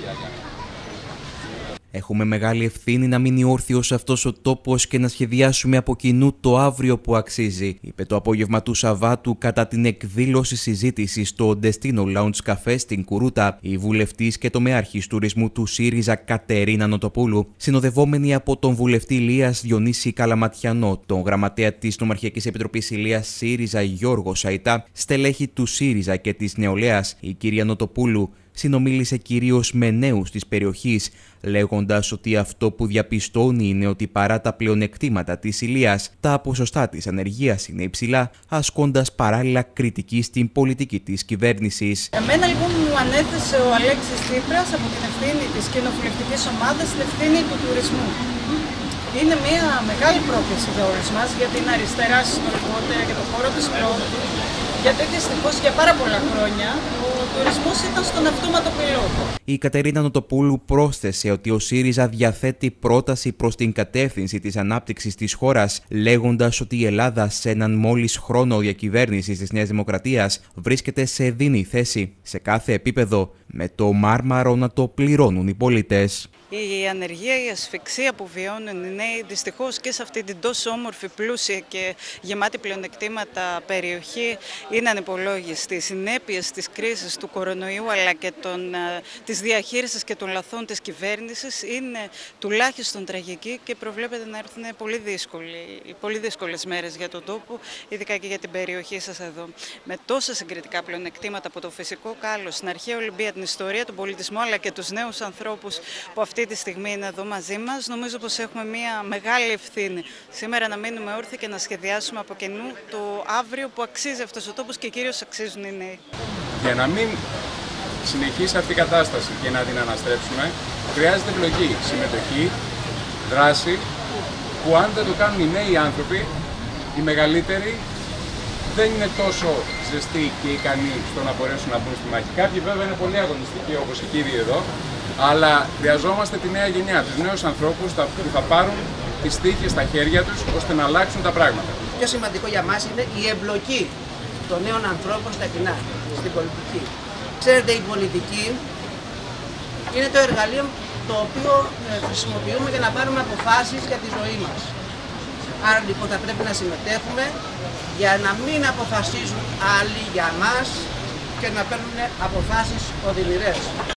Έχουμε μεγάλη ευθύνη να μείνει όρθιος αυτός ο τόπος και να σχεδιάσουμε από κοινού το αύριο που αξίζει, είπε το απόγευμα του Σαββάτου κατά την εκδήλωση συζήτησης στο Destino Lounge Café στην Κουρούτα, η βουλευτής και τομεάρχης τουρισμού του ΣΥΡΙΖΑ Κατερίνα Νοτοπούλου, συνοδευόμενη από τον βουλευτή Ηλίας Διονύση Καλαματιανό, τον γραμματέα της Νομαρχιακής Επιτροπής Ηλίας ΣΥΡΙΖΑ Γιώργο Σαϊτά, στελέχη του ΣΥΡΙΖΑ και της Νεολαίας, η κυρία Νοτοπούλου συνομίλησε κυρίως με νέους της περιοχής, λέγοντας ότι αυτό που διαπιστώνει είναι ότι παρά τα πλεονεκτήματα της Ηλίας, τα ποσοστά της ανεργίας είναι υψηλά, ασκώντας παράλληλα κριτική στην πολιτική της κυβέρνησης. Εμένα λοιπόν μου ανέθεσε ο Αλέξης Τσίπρας από την ευθύνη της κοινοβουλευτικής ομάδας στην ευθύνη του τουρισμού. Είναι μια μεγάλη πρόκληση για όλους μας, για την αριστερά συνολικότερα, για το χώρο της πρόοδου, γιατί δυστυχώς για πάρα πολλά χρόνια ο τουρισμός ήταν στον αυτόματο πιλότο. Η Κατερίνα Νοτοπούλου πρόσθεσε ότι ο ΣΥΡΙΖΑ διαθέτει πρόταση προς την κατεύθυνση της ανάπτυξης της χώρας, λέγοντας ότι η Ελλάδα σε έναν μόλις χρόνο διακυβέρνησης της Νέας Δημοκρατίας βρίσκεται σε δίνη θέση σε κάθε επίπεδο, με το μάρμαρο να το πληρώνουν οι πολίτες. Η ανεργία, η ασφυξία που βιώνουν οι νέοι δυστυχώς και σε αυτή την τόσο όμορφη, πλούσια και γεμάτη πλεονεκτήματα περιοχή είναι ανυπολόγιστη. Οι συνέπειες της κρίσης του κορονοϊού αλλά και της διαχείρισης και των λαθών της κυβέρνησης είναι τουλάχιστον τραγική και προβλέπεται να έρθουν πολύ δύσκολες μέρες για τον τόπο, ειδικά και για την περιοχή σας εδώ. Με τόσα συγκριτικά πλεονεκτήματα από το φυσικό κάλος, στην αρχαία Ολυμπία, την ιστορία, τον πολιτισμό αλλά και τους νέους ανθρώπους που αυτή τη στιγμή είναι εδώ μαζί μας, νομίζω πως έχουμε μια μεγάλη ευθύνη σήμερα να μείνουμε όρθιοι και να σχεδιάσουμε από κοινού το αύριο που αξίζει αυτός ο τόπος και κυρίως αξίζουν οι νέοι. Για να μην συνεχίσει αυτή η κατάσταση και να την αναστρέψουμε, χρειάζεται εμπλοκή, συμμετοχή, δράση, που αν δεν το κάνουν οι νέοι άνθρωποι, οι μεγαλύτεροι, δεν είναι τόσο ζεστοί και ικανοί στο να μπορέσουν να μπουν στη μάχη. Κάποιοι βέβαια είναι πολύ αγωνιστικοί, όπως οι κύριοι εδώ, αλλά χρειαζόμαστε τη νέα γενιά, τους νέους ανθρώπους που θα πάρουν τις τύχες στα χέρια τους ώστε να αλλάξουν τα πράγματα. Το πιο σημαντικό για μας είναι η εμπλοκή των νέων ανθρώπων στα κοινά, στην πολιτική. Ξέρετε, η πολιτική είναι το εργαλείο το οποίο χρησιμοποιούμε για να πάρουμε αποφάσεις για τη ζωή μας. Άρα λοιπόν θα πρέπει να συμμετέχουμε για να μην αποφασίζουν άλλοι για μας και να παίρνουν αποφάσεις οδυνηρές.